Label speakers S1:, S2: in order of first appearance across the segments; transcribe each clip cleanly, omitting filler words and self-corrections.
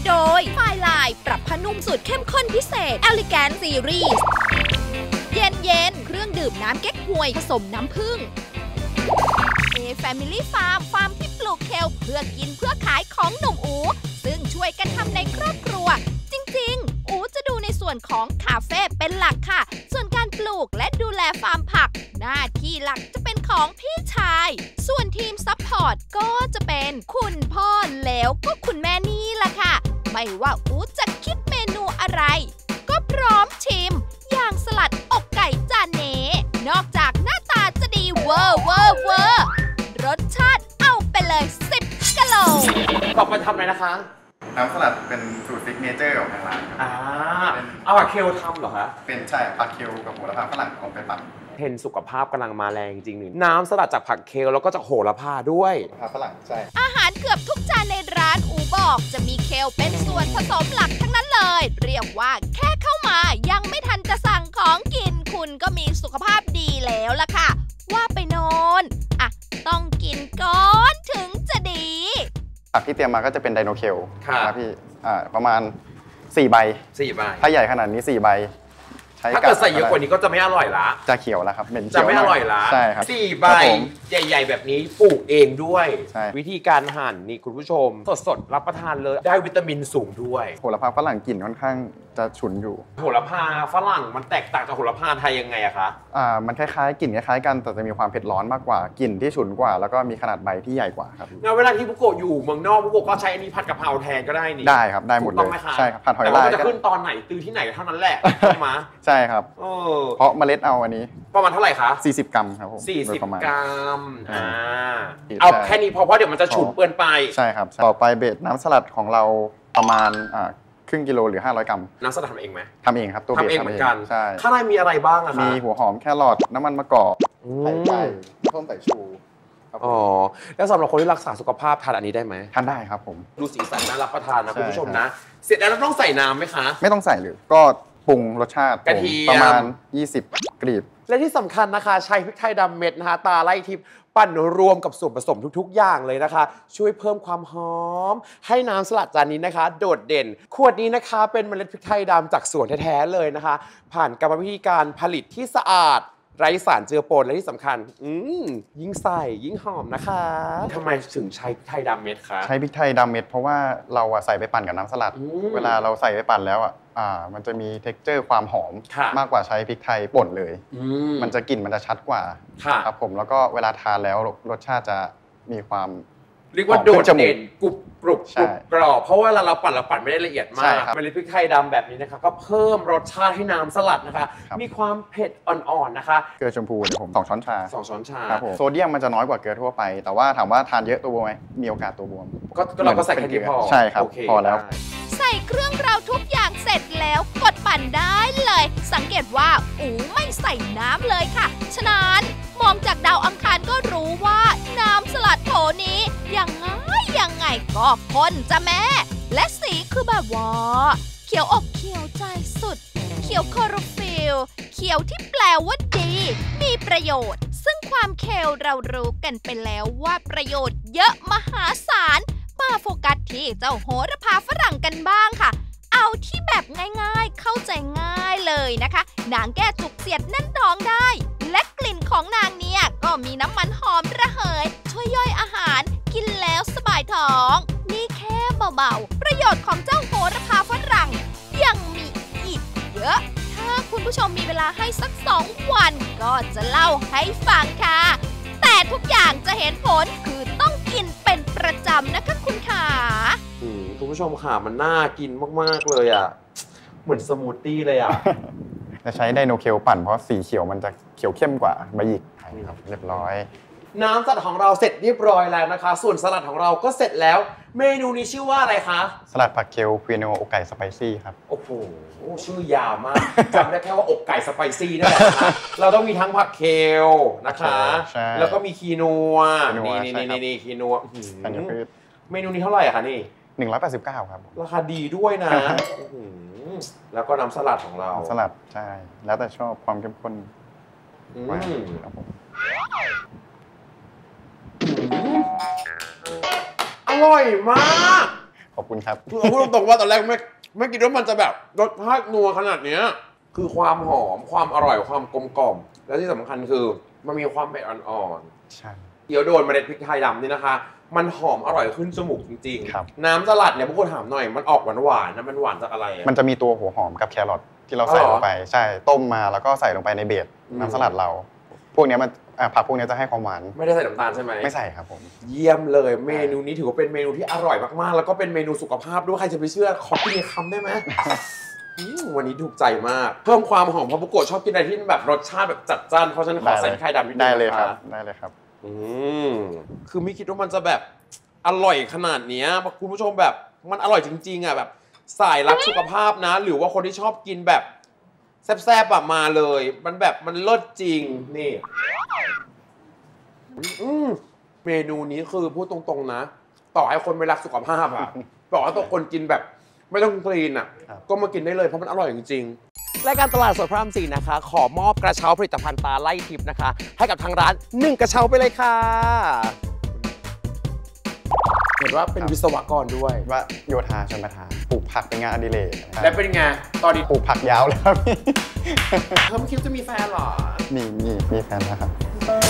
S1: โดยไฟลายปรับผ้านุ่มสูตรเข้มข้นพิเศษ Elegant Series เย็นเครื่องดื่มน้ำเก๊กฮวยผสมน้ำผึ้งFamily Farm ฟาร์มที่ปลูกเคลเพื่อกินเพื่อขายของหนุ่มอูซึ่งช่วยกันทำในครอบครัวจริงๆอูจะดูในส่วนของคาเฟ่เป็นหลักค่ะส่วนการปลูกและดูแลฟาร์มผักหน้าที่หลักจะเป็นของพี่ชายส่วนทีมซัพพอร์ตก็จะเป็นคุณพ่อแล้วก็คุณแม่นี่แหละค่ะไม่ว่าอูจะคิดเมนูอะไรก็พร้อมชิมอย่างสลัดอกไก่จานเนนอกจากหน้าตาจะดีเวอร์รสชาติเอาไปเลย10 กิโล
S2: ต่อไปทำอะไรนะคะ
S3: น้ำสลัดเป็นสูตรซิกเนเจอร์ของทางร้านครับ
S2: เอาผักเคลทำเหรอคะ
S3: เป็นใช่ผักเคลกับโหระพาฝรั่งของไปปั่น
S2: เทรนสุขภาพกำลังมาแรงจริงๆน้ำสลัดจากผักเคลแล้วก็จากโหระพาด้วย
S3: ผักฝรั่งใช่
S1: อาหารเกือบทุกจานในร้านอูบอกจะมีเคลเป็นส่วนผสมหลักทั้งนั้นเลยเรียกว่าแค่เข้ามายังไม่ทันจะสั่งของกินคุณก็มีสุขภาพดีแล้วล่ะค่ะว่าไปโนนต้องกินก่อนถึงจะดี
S3: ผักที่เตรียมมาก็จะเป็นไดโนเคลครับพี่ประมาณ4 ใบถ้าใหญ่ขนาดนี้4 ใบ
S2: ถ้าเกิดใส่เยอะกว่านี้ก็จะไม่อร่อยละ
S3: จะเขียวแล้วครับเป็น
S2: จะไม่อร่อยละ
S3: ใช่ครับ
S2: 4 ใบใหญ่ๆแบบนี้ปลูกเองด้วยวิธีการหั่นนี่คุณผู้ชมสดๆรับประทานเลยได้วิตามินสูงด้วย
S3: โหระพาฝรั่งกลิ่นค่อนข้างจะฉุนอยู่
S2: โหระพาฝรั่งมันแตกต่างจากโหระพาไทยยังไงอะคะ
S3: มันคล้ายๆกลิ่นคล้ายๆกันแต่จะมีความเผ็ดร้อนมากกว่ากลิ่นที่ฉุนกว่าแล้วก็มีขนาดใบที่ใหญ่กว่าครับ
S2: งั้นเวลาที่บุโกะอยู่เมืองนอกบุโกะก็ใช้อันนี้ผัดกะเพราแทนก็ได้นี่
S3: ได้ครับได้หมดเลยใช่ครับผัดหอยลาย
S2: แต่ว่าจะขึ้นตอนไหนตื้อที่ไหนเท่านั้นแหละใช่ไหม
S3: ใช่ครับเพราะเมล็ดเอาอันนี้
S2: ประมาณเท่าไหร่คะ
S3: 40 กรัมครับผม
S2: 40 กรัมเอาแค่นี้พอเพราะเดี๋ยวมันจะฉุนเปื้อนไป
S3: ใช่ครับต่อไปเบสน้ำสลัดของเราประมาณครึ่งกิโลหรือ500 กรัม
S2: น้ำสลัดทำเองไหม
S3: ทำเองครับตัวเบส
S2: ทำเองเหมือนกัน
S3: ใช่
S2: ข้างในมีอะไรบ้างอะคะ
S3: มีหัวหอมแครอทน้ำมันมะกอกไข่ไก่ต้มไก่ชู
S2: แล้วสำหรับคนที่รักษาสุขภาพทานอันนี้ได้ไหม
S3: ทานได้ครับผม
S2: ดูสีสันน่ารับประทานนะคุณผู้ชมนะเสร็จแล้วเราต้องใส่น้ำไหมคะ
S3: ไม่ต้องใส่เลยก็ปรุงรสชาติ
S2: กระเทียม
S3: ประมาณ20 กลีบ
S2: และที่สำคัญนะคะใช้พริกไทยดำเม็ดนะคะตาไล่ทิพย์ปั่นรวมกับส่วนผสมทุกๆอย่างเลยนะคะช่วยเพิ่มความหอมให้น้ำสลัดจานนี้นะคะโดดเด่นขวดนี้นะคะเป็นเมล็ดพริกไทยดำจากสวนแท้ๆเลยนะคะผ่านกรรมวิธีการผลิตที่สะอาดไร้สารเจือปนและที่สำคัญยิ่งใส่ยิ่งหอมนะคะทำไมถึงใช้พริกไทยดำเม็ดคะ
S3: ใช้พริกไทยดำเม็ดเพราะว่าเราใส่ไปปั่นกับน้ำสลัดเวลาเราใส่ไปปั่นแล้วมันจะมี texture ความหอมมากกว่าใช้พริกไทยป่นเลยมันจะกลิ่นมันจะชัดกว่าครับผมแล้วก็เวลาทานแล้วรสชาติจะมีความ
S2: เรียกว่าโดดเด่นกรุบกรุบกรอบเพราะว่าเราปั่นไม่ได้ละเอียดมากเมล็ดพริกไทยดำแบบนี้นะคะก็เพิ่มรสชาติให้น้ำสลัดนะคะมีความเผ็ดอ่อนๆนะคะ
S3: เกลือชมพูเนี่ยผม2 ช้อนชา
S2: 2 ช้อนชา
S3: ครับผมโซเดียมมันจะน้อยกว่าเกลือทั่วไปแต่ว่าถามว่าทานเยอะตัวบวมไหมมีโอกาสตัวบวม
S2: ก็เราก็ใส่แค่นี้พอ
S3: ใช่ครับพอแล้ว
S1: ใส่เครื่องราวทุกอย่างเสร็จแล้วกดปั่นได้เลยสังเกตว่าไม่ใส่น้ำเลยค่ะฉะนั้นมองจากดาวอังคารก็รู้ว่าน้ำสลัดโถนี้ยังไงก็ข้นจ้ะแม่และสีคือแบบว่าเขียวอกเขียวใจสุดเขียวคลอโรฟิลเขียวที่แปลว่าดีมีประโยชน์ซึ่งความเคลเรารู้กันไปแล้วว่าประโยชน์เยอะมหาศาลมาโฟกัสที่เจ้าโหระพาฝรั่งกันบ้างค่ะเอาที่แบบง่ายๆเข้าใจง่ายเลยนะคะนางแก้จุกเสียดแน่นท้องได้และกลิ่นของนางเนี่ยก็มีน้ำมันหอมระเหยช่วยย่อยอาหารกินแล้วสบายท้องนี่แค่เบาๆประโยชน์ของเจ้าโหระพาฝรั่งยังมีอีกเยอะถ้าคุณผู้ชมมีเวลาให้สัก2 วันก็จะเล่าให้ฟังค่ะแต่ทุกอย่างจะเห็นผลคือต้องกินเป็นประจำนะคะคุณขา
S2: คุณผู้ชมค่ะมันน่ากินมากๆเลยอ่ะเหมือนสมูทตี้เลยอ่ะ
S3: จะใช้ไดโนเคลปั่นเพราะสีเขียวมันจะเขียวเข้มกว่าใบหยิกครับเรียบร้อย
S2: น้ำสลัดของเราเสร็จเรียบร้อยแล้วนะคะส่วนสลัดของเราก็เสร็จแล้วเมนูนี้ชื่อว่าอะไรคะ
S3: สลัดผักเคลควีโนอกไก่สไปซี่ครับ
S2: โอ้โหชื่อยาวมากจำได้แค่ว่าอกไก่สไปซี่นั่นแหละเราต้องมีทั้งผักเคลนะคะแล้วก็มีคีนัวนี่คีนัวเมนูนี้เท่าไหร่คะนี่
S3: 189ครับ
S2: ราคาดีด้วยนะแล้วก็น้ำสลัดของเรา
S3: สลัดใช่แล้วแต่ชอบความเข้มข้นครับผม
S2: อร่อยมาก
S3: ขอบคุณครับ
S2: คือพูดตรงๆว่าตอนแรกไม่คิดว่ามันจะแบบรสชาตินัวขนาดเนี้ยคือความหอมความอร่อยความกลมกล่อมและที่สำคัญคือมันมีความเผ็ดอ่อนๆ
S3: ใช่
S2: เดี๋ยวโดนเมล็ดพริกไทยดำนี่นะคะมันหอมอร่อยขึ้นจมูกจริงๆน้ำสลัดเนี่ยพวกคุณถามหน่อยมันออกหวานๆนะมันหวานจากอะไร
S3: มันจะมีตัวหัวหอมกับแครอทที่เราใส่ลงไปใช่ต้มมาแล้วก็ใส่ลงไปในเบสน้ำสลัดเราพวกนี้มันผักพวกนี้จะให้ความหวาน
S2: ไม่ได้ใส่น้ำตาลใช่ไหม
S3: ไม่ใส่ครับผม
S2: เยี่ยมเลยเมนูนี้ถือว่าเป็นเมนูที่อร่อยมากๆแล้วก็เป็นเมนูสุขภาพด้วยใครจะไปเชื่อขอกินคำได้ไหมวันนี้ถูกใจมากเพิ่มความหอมเพราะบุโกะชอบกินอะไรที่แบบรสชาติแบบจัดจ้านเพราะฉะนั้นขอใส่ไข่ดำนิดนึง
S3: ได้เลยครับได้เลยครับ
S2: คือไม่คิดว่ามันจะแบบอร่อยขนาดนี้คุณผู้ชมแบบมันอร่อยจริงๆอ่ะแบบสายรักสุขภาพนะหรือว่าคนที่ชอบกินแบบแซ่บๆแบบมาเลยมันแบบมันเลิศจริงนี่เมนูนี้คือพูดตรงๆนะต่อให้คนไม่รักสุขภาพอ่ะต่อให้ตัวคนกินแบบไม่ต้องคลีนอ่ะก็มากินได้เลยเพราะมันอร่อยจริงๆรายการตลาดสดพระราม4นะคะขอมอบกระเช้าผลิตภัณฑ์ตาไล่ทิพย์นะคะให้กับทางร้าน1กระเช้าไปเลยค่ะเห็นว่าเป็นวิศวกรด้วย
S3: ว่าโยธาชลประทานปลูกผักเป็นงานอดิเรก
S2: และเป็นไงตอนนี้
S3: ปลูกผักยาวแล้วครับ
S2: เธอไม่คิดจะมีแฟนหรอ
S3: มีแฟนแล้วครับ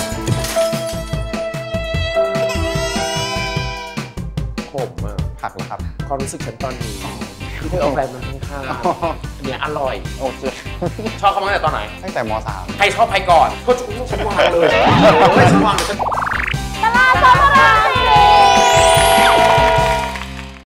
S2: ผมอะ
S3: ผักเหรอครับ
S2: ความรู้สึกฉันตอนนี้ที่เธอเอาแฟนมาข้างๆเนี่ยอร่อย
S3: โอเค
S2: ชอบเขาตั้งแต่ตอนไหน
S3: ตั้งแต่ม.3
S2: ใครชอบใครก่อนก็ฉันวางเลยไม่ฉันวางเลย
S1: ตลาดสด